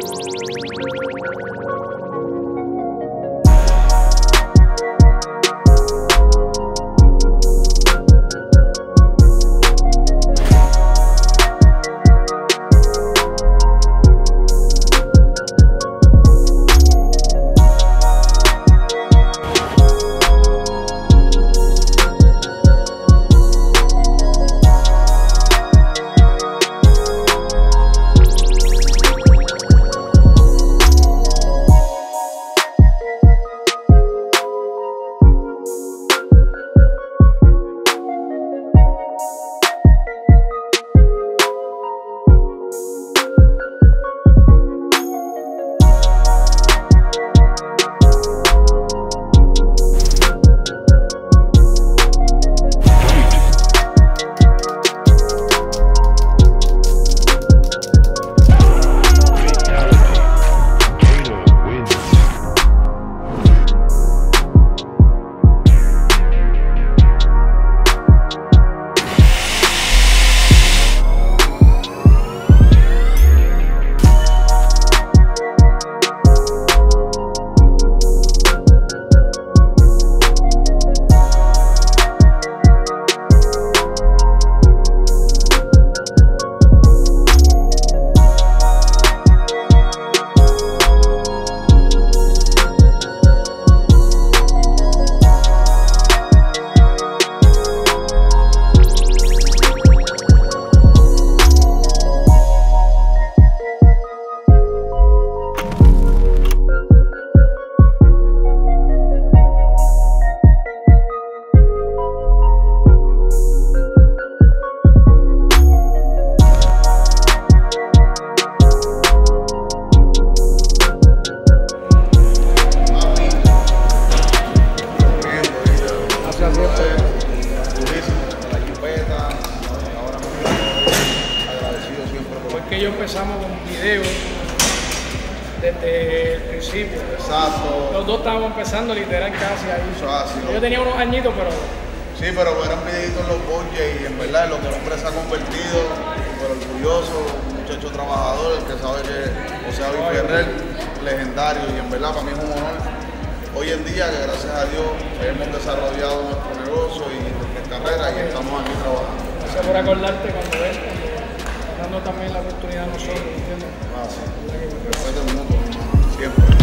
Yo empezamos con videos desde el principio. Exacto. Los dos estábamos empezando literal casi ahí. Yo tenía unos añitos, pero... Sí, pero eran videitos en los budgets y en verdad lo que el hombre se ha convertido, súper orgulloso, un muchacho trabajador, el que sabe que José David Ferrer, legendario, y en verdad para mí es un honor. Hoy en día, que gracias a Dios hemos desarrollado nuestro negocio y nuestra carrera y estamos aquí trabajando. Gracias por acordarte cuando ves, dando también la oportunidad a nosotros, ¿entiendes? Sí. Después del mundo, siempre.